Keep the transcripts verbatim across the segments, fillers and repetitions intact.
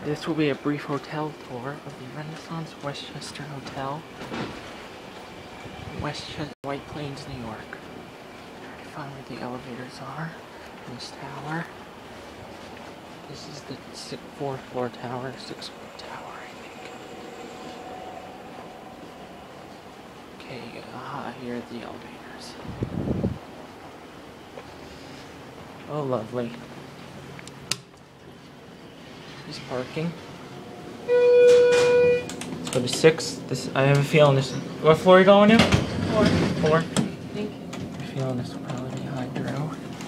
This will be a brief hotel tour of the Renaissance Westchester Hotel, Westchester, White Plains, New York. Try to find where the elevators are in this tower. This is the sixth, fourth floor tower, sixth floor tower, I think. Okay, aha, here are the elevators. Oh, lovely. He's parking. Let's go to six. This I have a feeling this. What floor are you going to? Four. Four. Thank you. I have a feeling this will probably be hydro.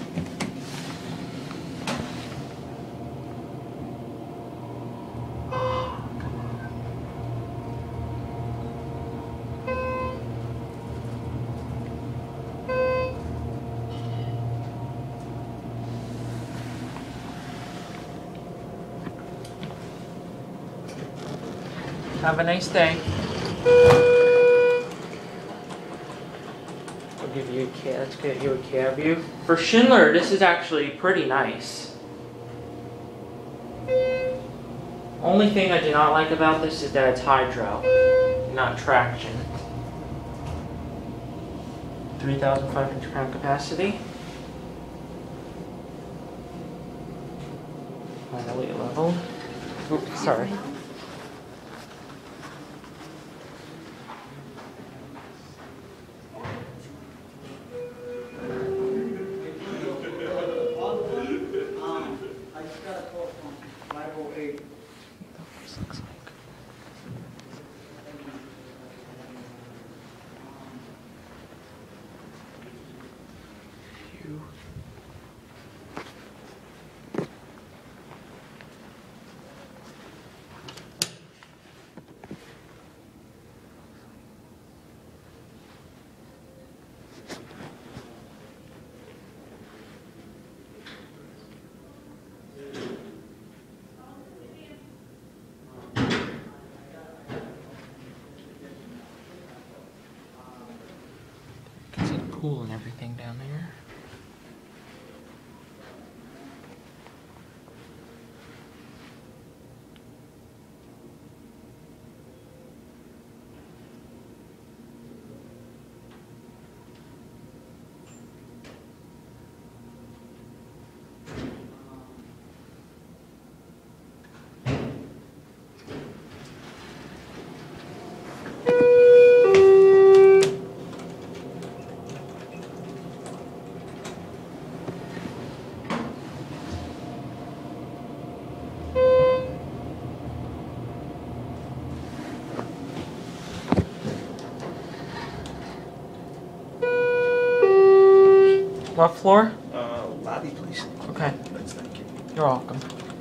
Have a nice day. I'll give you a cab. Let's get you a cab view. For Schindler, this is actually pretty nice. Only thing I do not like about this is that it's hydro, not traction. three thousand five hundred pound capacity. Finally leveled. Oops, sorry. Looks like. Phew. Pool and everything down there. What floor? Uh, lobby, please. Okay. Thanks, thank you. You're welcome.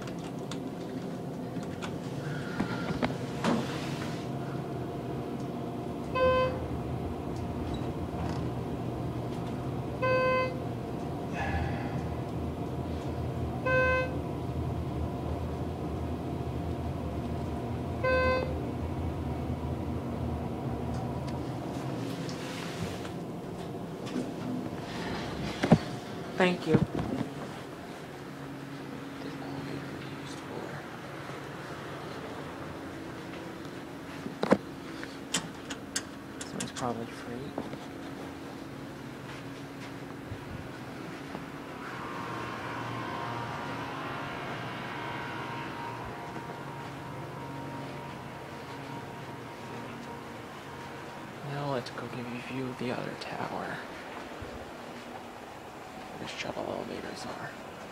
Thank you. This one's probably free. Now let's go give you a view of the other tower. Where the shuttle elevators are.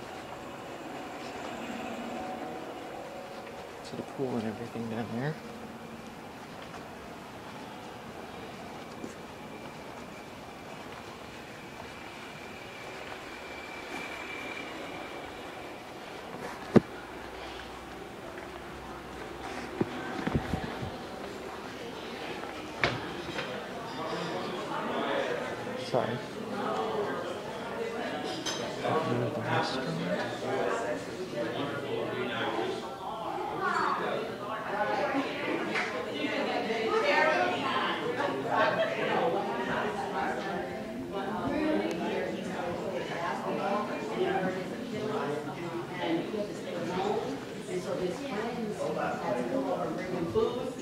See the pool and everything down there. Sorry. View of the restaurant.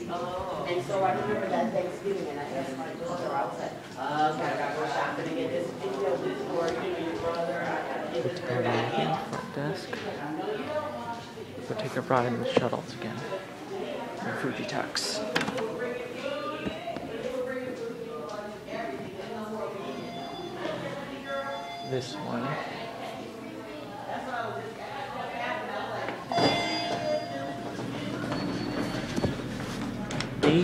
And so I remember that Thanksgiving, and I asked my daughter, I was like, oh, okay, I gotta go shopping and get this video, this for, you know, your brother, I gotta get this for that. Front desk. Go take a ride in the shuttles again. Or Fuji Tax. This one. B.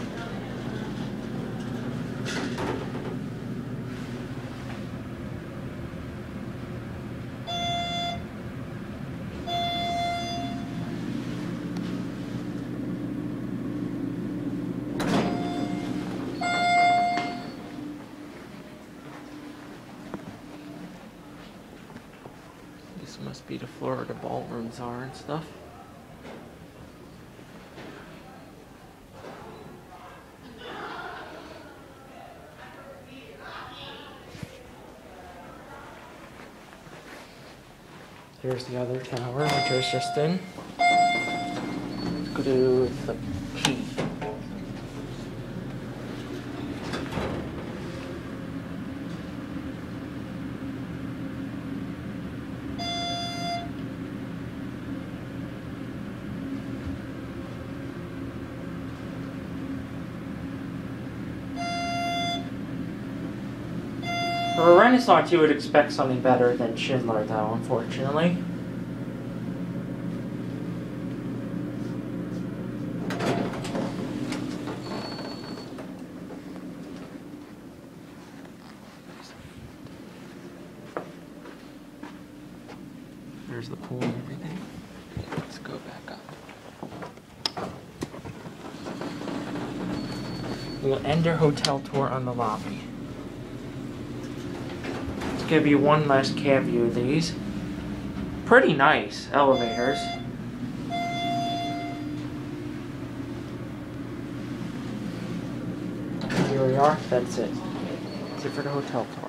This must be the floor where the ballrooms are and stuff. Here's the other tower, which I was just in. Let's go to the P. For a Renaissance, you would expect something better than Schindler, though, unfortunately. There's the pool and everything. Let's go back up. We'll end our hotel tour on the lobby. Give you one last cab view of these. Pretty nice elevators. Here we are. That's it. That's it for the hotel tour.